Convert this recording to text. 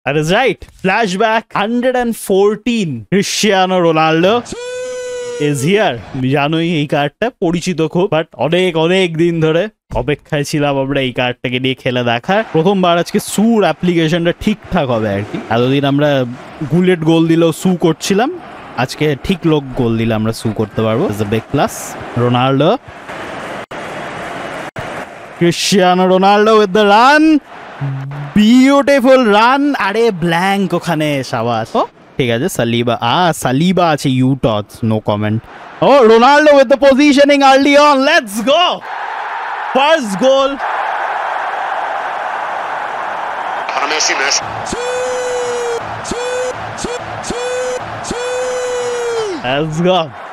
That is right. Flashback 114. Cristiano Ronaldo is here. জানোই এই কার্ডটা পরিচিত খুব, বাট অনেক দিন ধরে অপেক্ষায় ছিলাম আমরা এই কার্ডটাকে নিয়ে খেলে দেখার। প্রথমবার আজকে সুর অ্যাপ্লিকেশনটা ঠিকঠাক হবে আর কি। এতদিন আমরা বুলেট গোল দিলেও সু করছিলাম, আজকে ঠিক লোক গোল দিলে আমরা সু করতে পারবো। Is a big plus. Ronaldo, Cristiano Ronaldo with the run, beautiful run. আরে ব্ল্যাঙ্ক ওখানে, শাবাশ। ও ঠিক আছে, সালিবা আছে, ইউটস, নো কমেন্ট। ও Ronaldo with the positioning early on, let's go, first goal. Let's go.